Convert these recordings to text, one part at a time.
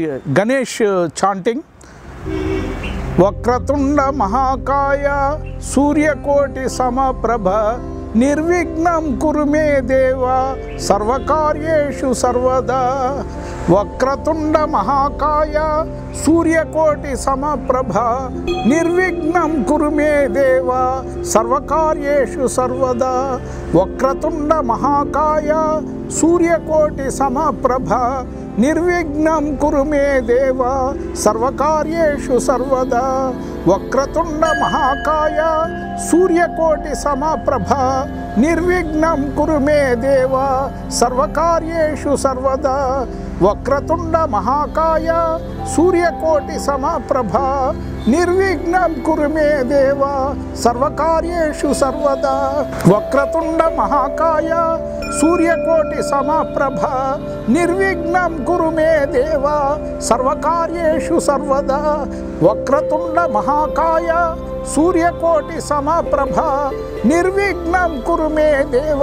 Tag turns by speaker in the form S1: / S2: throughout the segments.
S1: Ganesh chanting. Vakratunda महाकाय सूर्यकोटि समप्रभ निर्विघ्नं कुरु मे देव सर्वकार्येषु सर्वदा। वक्रतुंड महाकाय सूर्यकोटि समप्रभ निर्विघ्नं कुरु मे देव सर्वकार्येषु सर्वदा। वक्रतुंड महाकाय सूर्यकोटि समप्रभ निर्विघ्नं कुरु मे देव सर्वकार्येषु सर्वदा। वक्रतुंड महाकाय सूर्यकोटि समप्रभ निर्विघ्नं कुरु मे देव सर्वकार्येषु सर्वदा। वक्रतुंड महाकाय सूर्यकोटि समप्रभ निर्विघ्नं कुरु मे देव सर्वकार्येषु सर्वदा। वक्रतुंड महाकाय सूर्यकोटि समप्रभ निर्विघ्नं कुरु मे देव सर्वकार्येषु सर्वदा। वक्रतुंड महाकाय सूर्यकोटि समप्रभ निर्विघ्नं कुरु मे देव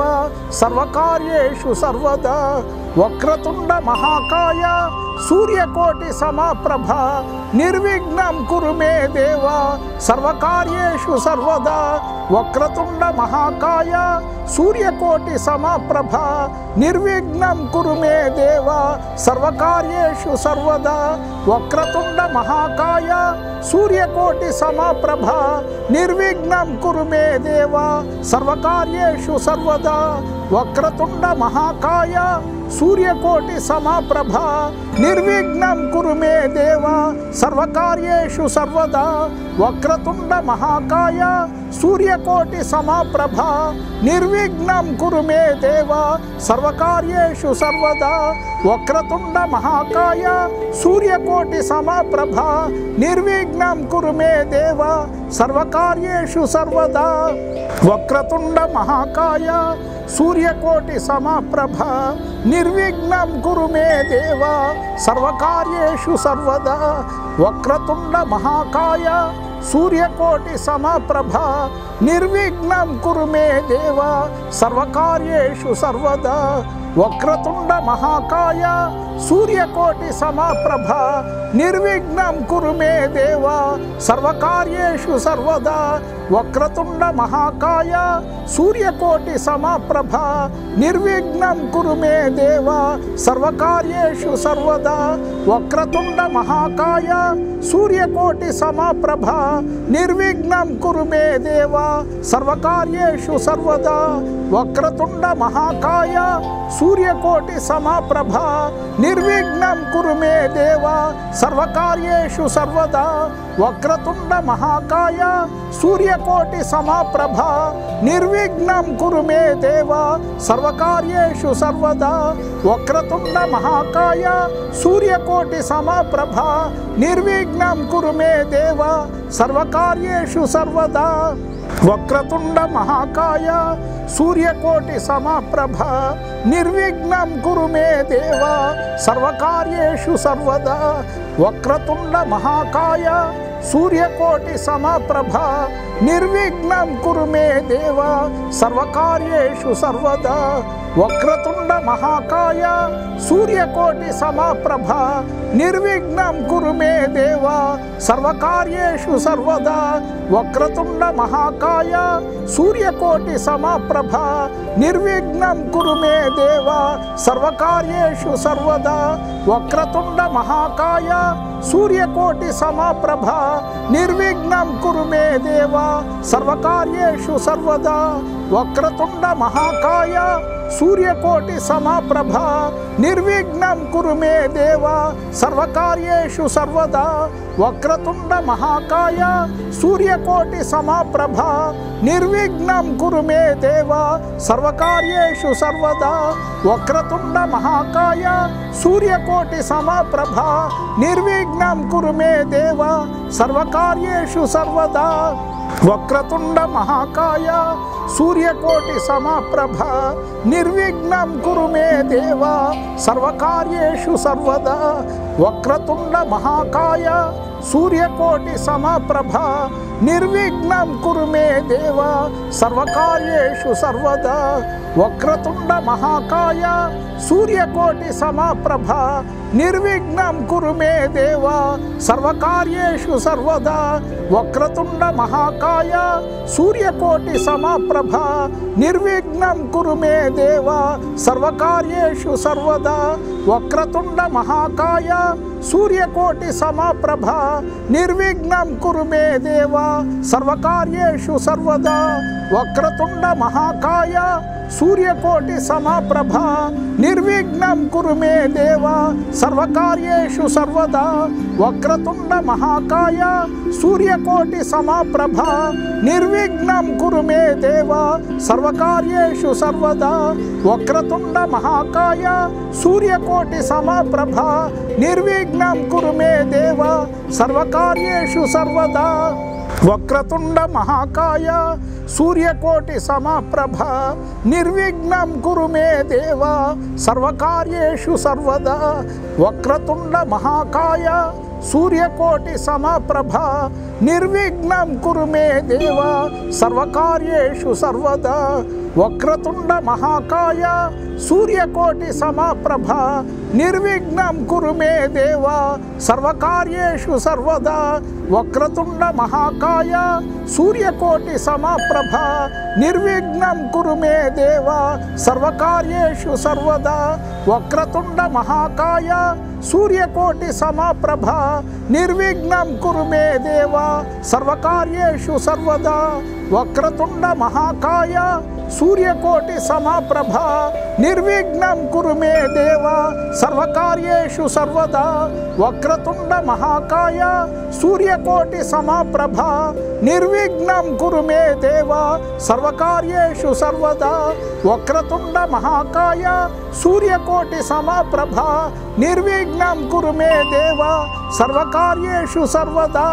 S1: सर्वकार्येषु सर्वदा। वक्रतुंड महाकाय सूर्यकोटि समप्रभ निर्विघ्नं कुरु मे देव सर्वकार्येषु सर्वदा। वक्रतुंड महाकाय सूर्यकोटि समप्रभ निर्विघ्नं कुरु मे देव सर्वकार्येषु सर्वदा। वक्रतुंड महाकाय सूर्यकोटि समप्रभ निर्विघ्नं कुरु मे देव सर्वकार्येषु सर्वदा। वक्रतुंड महाकाय सूर्यकोटि समप्रभ निर्विघ्नं कुरु मे देव सर्वकार्येषु सर्वदा। वक्रतुंड महाकाय सूर्यकोटि समप्रभ निर्विघ्नं कुरु मे देव सर्वकार्येषु सर्वदा। वक्रतुंड महाकाय सूर्यकोटि समप्रभ निर्विघ्नं कुरु मे देव सर्वकार्येषु सर्वदा। वक्रतुंड महाकाय सूर्यकोटि समप्रभ निर्विघ्नं कुरु मे देव सर्वकार्येषु सर्वदा। वक्रतुंड महाकाय सूर्यकोटि समप्रभ निर्विघ्नं कुरु मे देव सर्वकार्येषु सर्वदा। वक्रतुंड महाकाय सूर्यकोटि समप्रभ निर्विघ्नं कुरु मे देव सर्वकार्येषु सर्वदा। वक्रतुंड महाकाय सूर्यकोटि समप्रभ निर्विघ्नं कुरु मे देव सर्वकार्येषु सर्वदा। वक्रतुंड महाकाय सूर्यकोटि समप्रभ निर्विघ्नं कुरु मे देव सर्वकार्येषु सर्वदा। वक्रतुंड महाकाय सूर्यकोटि समप्रभ निर्विघ्नं कुरु मे देव सर्वकार्येषु सर्वदा। वक्रतुंड महाकाय सूर्यकोटि समप्रभ निर्विघ्नं कुरु मे देव सर्वकार्येषु सर्वदा। वक्रतुंड महाकाय सूर्यकोटि समप्रभ निर्विघ्नं कुरु मे देव सर्वकार्येषु सर्वदा। वक्रतुंड महाकाय सूर्यकोटि समप्रभ निर्विघ्नं कुरु मे देव सर्वकार्येषु सर्वदा। वक्रतुंड महाकाय सूर्यकोटि समप्रभ निर्विघ्नं कुरु मे देव सर्वकार्येषु सर्वदा। वक्रतुंड महाकाय सूर्यकोटि समप्रभ निर्विघ्नं कुरु मे देव सर्वकार्येषु सर्वदा। वक्रतुंड महाकाय सूर्यकोटि समप्रभ निर्विघ्नं कुरु मे देव सर्वकार्येषु सर्वदा। वक्रतुंड महाकाय सूर्यकोटि समप्रभ निर्विघ्नं कुरु मे देव सर्वकार्येषु सर्वदा। वक्रतुंड महाकाय सूर्यकोटि समप्रभ निर्विघ्नं कुरु मे देव सर्वकार्येषु सर्वदा। वक्रतुंड महाकाय सूर्यकोटि समप्रभ निर्विघ्नं कुरु मे देव सर्वकार्येषु सर्वदा। वक्रतुंड महाकाय सूर्यकोटि समप्रभ निर्विघ्नं कुरु मे देव सर्वकार्येषु सर्वदा। वक्रतुंड महाकाय सूर्यकोटि समप्रभ निर्विघ्नं कुरु मे देव सर्वकार्येषु सर्वदा। వక్రతుండ మహాకాయ సూర్యకోటి సమప్రభ నిర్విఘ్నం కురు మే దేవ సర్వకార్యేషు సర్వదా వక్రతుండ మహాకాయ సూర్యకోటి సమప్రభ నిర్విఘ్నం కురు మే దేవ సర్వకార్యేషు సర్వదా వక్రతుండ మహాకాయ సూర్యకోటి సమప్రభ నిర్విఘ్నం కురు మే దేవ సర్వకార్యేషు సర్వదా వక్రతుండ మహాకాయ సూర్యకోటి సమప్రభ నిర్విఘ్నం కురు మే దేవ సర్వకార్యేషు సర్వదా వక్రతుండ మహాకాయ సూర్యకోటి సమప్రభ నిర్విఘ్నం కురు మే దేవ సర్వకార్యేషు సర్వదా వక్రతుండ మహాకాయ సూర్యకోటి సమప్రభ నిర్విఘ్నం కురు మే దేవ సర్వకార్యేషు సర్వదా వక్రతుండ మహాకాయ సూర్యకోటి సమప్రభ నిర్విఘ్నం కురు మే దేవ సర్వకార్యేషు సర్వదా వక్రతుండ మహాకాయ సూర్యకోటి సమప్రభ నిర్విఘ్నం కురు మే దేవ సర్వకార్యేషు సర్వదా వక్రతుండ మహాకాయ సూర్యకోటి సమప్రభ నిర్విఘ్నం కురు మే దేవ సర్వకార్యేషు సర్వదా వక్రతుండ మహాకాయ సూర్యకోటి సమప్రభ నిర్విఘ్నం కురు మే దేవ సర్వకార్యేషు సర్వదా వక్రతుండ మహాకాయ సూర్యకోటి సమప్రభ నిర్విఘ్నం కురు మే దేవ సర్వకార్యేషు సర్వదా వక్రతుండ మహాకాయ సూర్యకోటి సమప్రభ నిర్విఘ్నం కురు మే దేవ సర్వకార్యేషు సర్వదా వక్రతుండ మహాకాయ సూర్యకోటి సమప్రభ నిర్విఘ్నం కురు మే దేవ సర్వకార్యేషు సర్వదా వక్రతుండ మహాకాయ సూర్యకోటి సమప్రభ నిర్విఘ్నం కురు మే దేవ సర్వకార్యేషు సర్వదా వక్రతుండ మహాకాయ సూర్యకోటి సమప్రభ నిర్విఘ్నం కురు మే దేవ సర్వకార్యేషు సర్వదా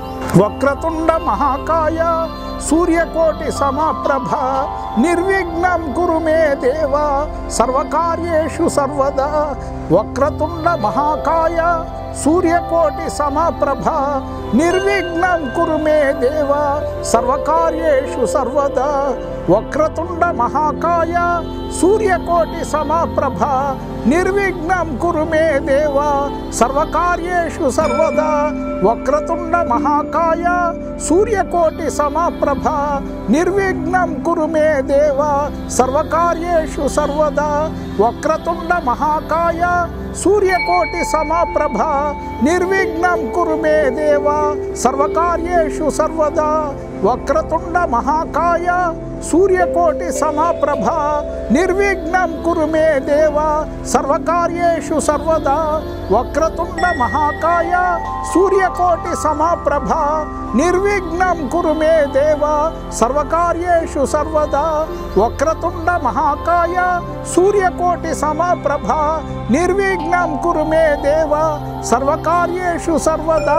S1: వక్రతుండ మహాకాయ సూర్యకోటి సమప్రభ నిర్విఘ్నం కురు మే దేవ సర్వకార్యేషు సర్వదా వక్రతుండ మహాకాయ సూర్యకోటి సమప్రభ నిర్విఘ్నం కురు మే దేవ సర్వకార్యేషు సర్వదా వక్రతుండ మహాకాయ సూర్యకోటి సమప్రభ నిర్విఘ్నం కురు మే దేవ సర్వకార్యేషు సర్వదా వక్రతుండ మహాకాయ సూర్యకోటి సమప్రభ నిర్విఘ్నం కురు మే దేవ సర్వకార్యేషు సర్వదా వక్రతుండ మహాకాయ సూర్యకోటి సమప్రభ నిర్విఘ్నం కురు మే దేవ సర్వకార్యేషు సర్వదా వక్రతుండ మహాకాయ సూర్యకోటి సమప్రభ నిర్విఘ్నం కురు మే దేవ సర్వకార్యేషు సర్వదా వక్రతుండ మహాకాయ సూర్యకోటి సమప్రభ నిర్విఘ్నం కురు మే దేవ సర్వకార్యేషు సర్వదా వక్రతుండ మహాకాయ సూర్యకోటి సమప్రభ నిర్విఘ్నం కురు మే దేవ సర్వకార్యేషు సర్వదా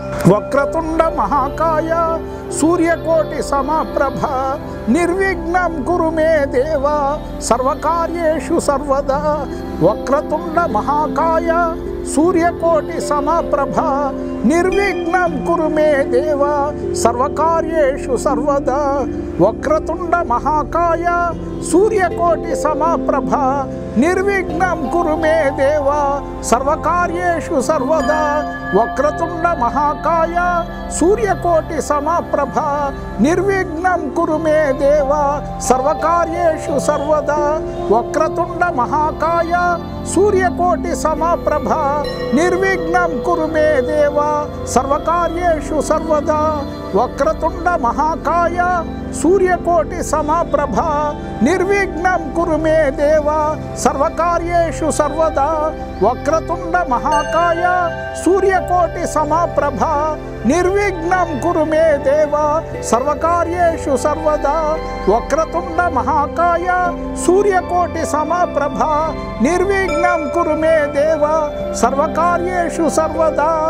S1: వక్రతుండ మహాకాయ సూర్యకోటి సమప్రభ నిర్విఘ్నం కురు మే దేవ సర్వకార్యేషు సర్వదా వక్రతుండ మహాకాయ సూర్యకోటి సమప్రభ నిర్విఘ్నం కురు మే దేవ సర్వకార్యేషు సర్వదా వక్రతుండ మహాకాయ సూర్యకోటి సమప్రభ నిర్విఘ్నం కురు మే దేవ సర్వకార్యేషు సర్వదా వక్రతుండ మహాకాయ సూర్యకోటి సమప్రభ నిర్విఘ్నం కురు మే దేవ సర్వకార్యేషు సర్వదా వక్రతుండ మహాకాయ సూర్యకోటి సమప్రభ నిర్విఘ్నం కురు మే దేవ సర్వకార్యేషు సర్వదా వక్రతుండ మహాకాయ సూర్యకోటి సమప్రభ నిర్విఘ్నం కురు మే దేవ సర్వకార్యేషు సర్వదా వక్రతుండ మహాకాయ సూర్యకోటి సమప్రభ నిర్విఘ్నం కురు మే దేవ సర్వకార్యేషు సర్వదా వక్రతుండ మహాకాయ సూర్యకోటి సమప్రభ నిర్విఘ్నం కురు మే దేవ సర్వకార్యేషు సర్వదా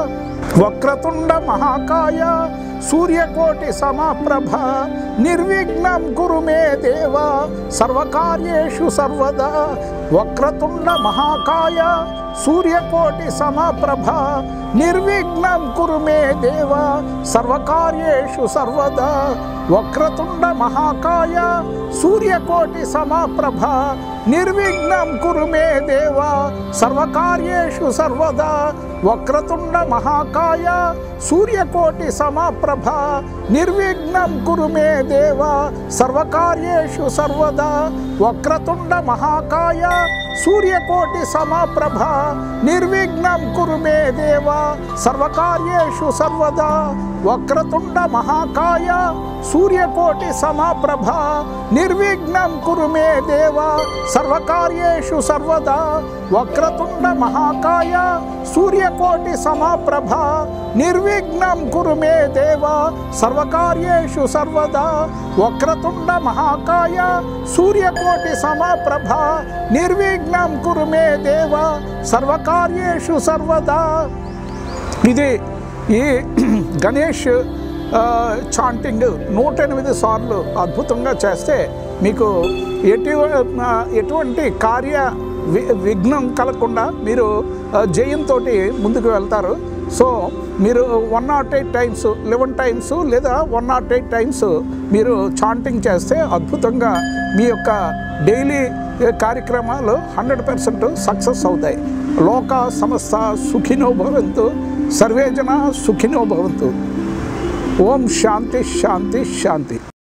S1: వక్రతుండ మహాకాయ సూర్యకోటి సమప్రభ నిర్విఘ్నం కురు మే దేవ సర్వకార్యేషు సర్వదా వక్రతుండ మహాకాయ సూర్యకోటి సమప్రభ నిర్విఘ్నం కురు మే దేవ సర్వకార్యేషు సర్వదా వక్రతుండ మహాకాయ సూర్యకోటి సమప్రభ నిర్విఘ్నం కురు మే దేవ సర్వకార్యేషు సర్వదా వక్రతుండ మహాకాయ సూర్యకోటి సమప్రభ నిర్విఘ్నం కురు మే దేవ సర్వకార్యేషు సర్వదా వక్రతుండ మహాకాయ సూర్యకోటి సమప్రభ నిర్విఘ్నం కురు మే దేవ సర్వకార్యేషు సర్వదా వక్రతుండ మహాకాయ సూర్యకోటి సమప్రభ నిర్విఘ్నం కురు మే దేవ సర్వకార్యేషు సర్వదా వక్రతుండ మహాకాయ సూర్యకోటి సమప్రభ నిర్విఘ్నం కురు మే దేవ సర్వకార్యేషు సర్వదా వక్రతుండ మహాకాయ సూర్యకోటి సమప్రభ నిర్విఘ్నం కురు మే దేవ సర్వకార్యేషు సర్వదా. ఇది ఈ గణేష్ చాంటింగ్ 108 సార్లు అద్భుతంగా చేస్తే మీకు ఎటువంటి కార్య విఘ్నం కలగకుండా మీరు జయంతో ముందుకు వెళ్తారు. సో మీరు 108 టైమ్స్ 11 టైమ్స్ లేదా 108 టైమ్స్ మీరు చాంటింగ్ చేస్తే అద్భుతంగా మీ యొక్క డైలీ కార్యక్రమాలు 100% సక్సెస్ అవుతాయి. లోక సమస్త సుఖినో భవంతు, సర్వే జన సుఖినో భవంతు. ఓం శాంతి శాంతి శాంతి.